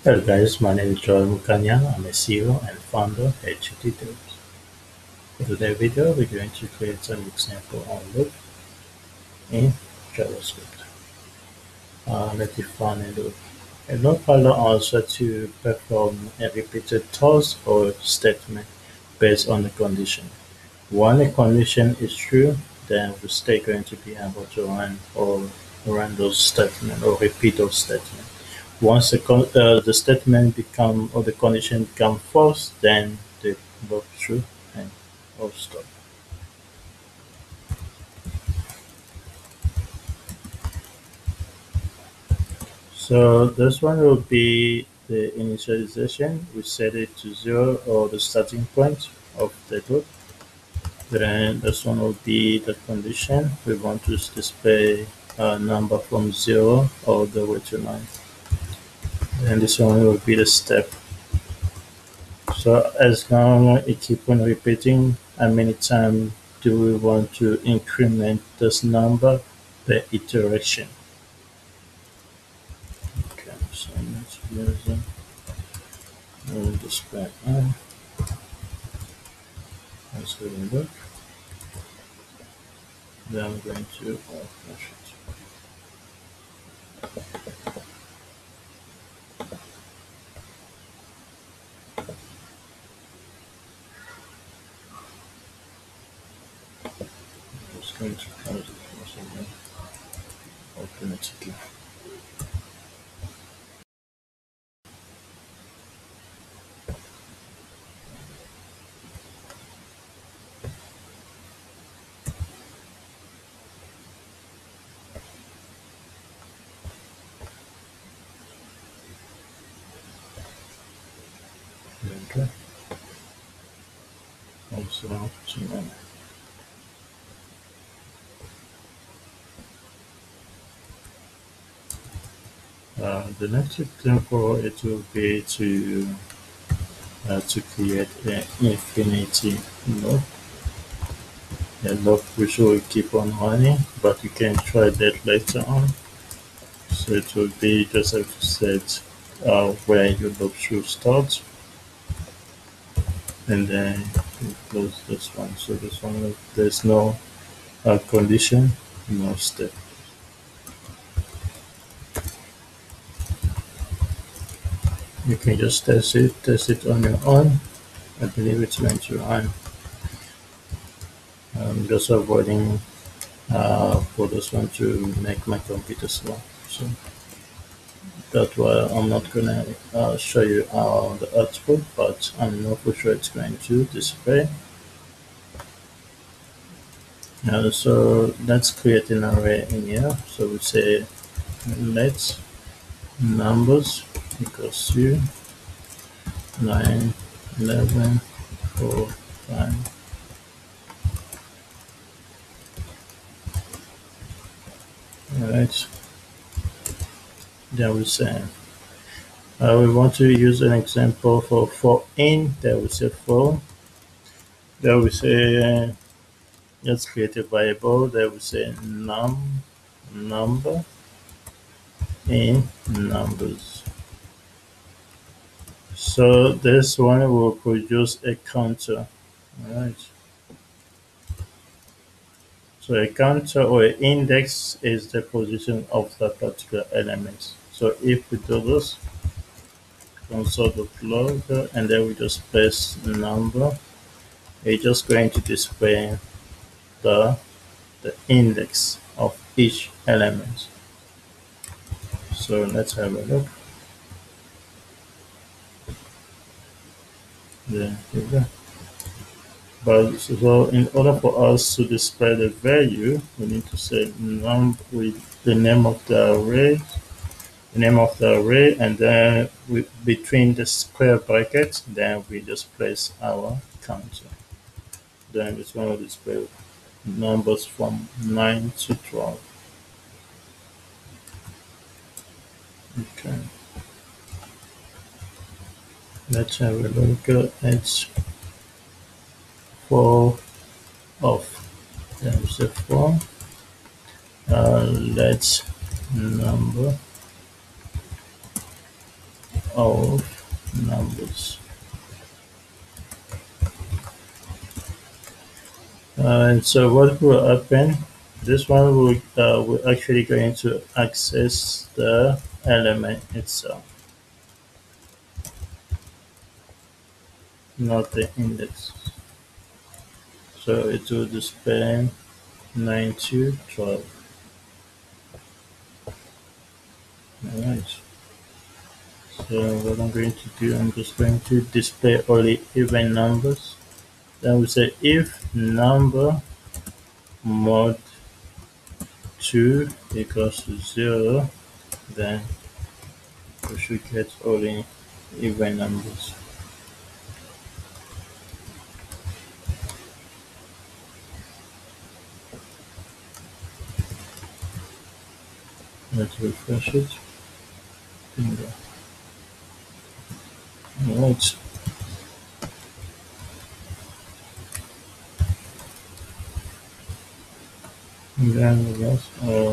Hello guys, my name is Mukanya. I'm a CEO and founder at Details. For today's video, we're going to create an example on loop in JavaScript. Let's define a loop. A loop allows us to perform a repeated task or statement based on the condition. When a condition is true, then we're still going to be able to run those statements or repeat those statements. Once the statement become or the condition become false, then the loop true and or stop. So this one will be the initialization. We set it to 0 or the starting point of the loop. Then this one will be the condition. We want to display a number from 0 all the way to 9. And this one will be the step. So as long as it keep on repeating, how many times do we want to increment this number per iteration? Okay, so let's use display. Let's go and look. Then I'm going to flash it. I'm just going to close it for a second. Open it again. Okay. Also to the next example it will be to create an infinity loop. A loop which will keep on running, but you can try that later on. So it will be just have to set where your loop should start, and then you close this one. So this one there's no condition, no step. You can just test it on your own. I believe it's going to run. I'm just avoiding for this one to make my computer slow. So that's why I'm not gonna show you the output, but I know for sure it's going to display. So let's create an array in here. So we say let numbers equals to 9, 11, 4, 5. Alright. Then we say we want to use an example for in. Then we say for. Then we say let's create a variable. Then we say number in numbers. So this one will produce a counter. Alright. So a counter or an index is the position of that particular element. So if we do this, console.log, and then we just press number, it's just going to display the index of each element. So let's have a look. There you go. But so in order for us to display the value, we need to say num with the name of the array, and then between the square brackets, then we just place our counter. Then it's going to display numbers from 9 to 12. Okay. Let's have a look at 4 off. Then we say 4. Let's number of numbers. And so what will happen? This one will actually going to access the element itself, not the index. So it will display 9 to 12. Alright. So what I'm going to do, I'm just going to display only even numbers. Then we say if number mod 2 equals to 0, then we should get only even numbers. Let's refresh it. Bingo. Alright. And then we got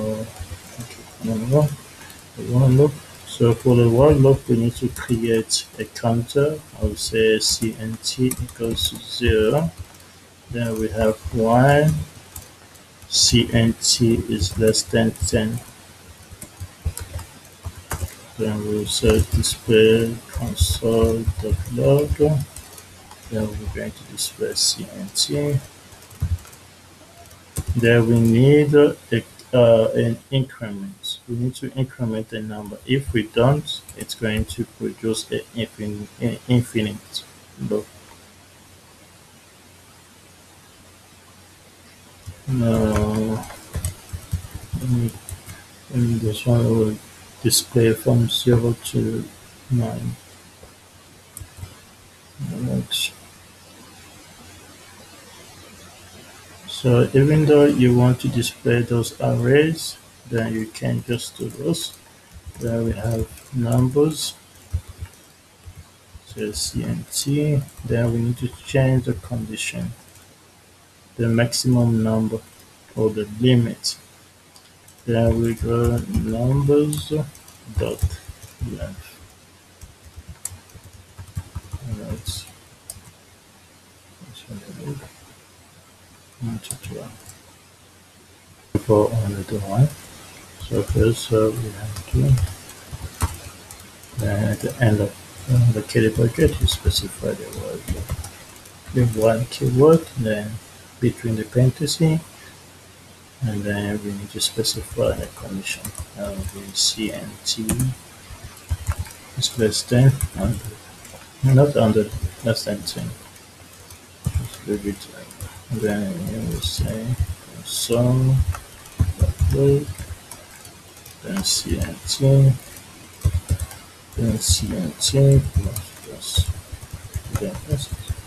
one loop. So for the while loop, we need to create a counter. I will say cnt equals to 0. Then we have while cnt is less than 10. Then we'll say display console.log. Then we're going to display cnt. Then we need an increment. We need to increment the number. If we don't, it's going to produce an infinite loop. Now, and this one will display from 0 to 9. Alright. So even though you want to display those arrays, then you can just do this. Then we have numbers, so cnt. Then we need to change the condition, the maximum number or the limit. Then we go numbers dot length. Alright. 1 to 12. Before another one. So first we have to, then at the end of the curly bracket, you specify the word, the one keyword, then between the parentheses, and then we need to specify a condition. The cnt is less than 100, not 100, less than 10. Just leave it. And then we say console log, then cnt, then cnt plus then plus.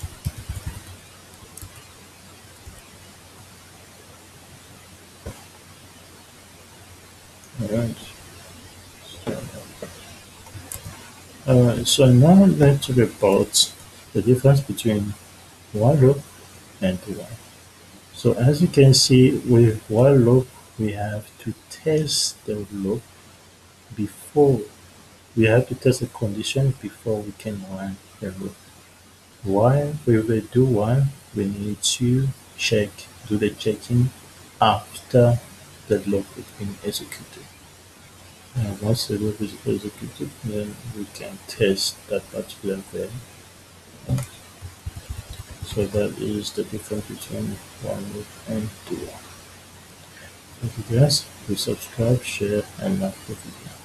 Alright. So now let's report the difference between while loop and do while. So as you can see, with while loop, we have to test the loop before we have to test a condition before we can run the loop. While we will do while, we need to do the checking after the loop has been executed. And once the loop is executed, then we can test that particular value. So that is the difference between while loop and do while. Thank you guys. Please subscribe, share, and like the video.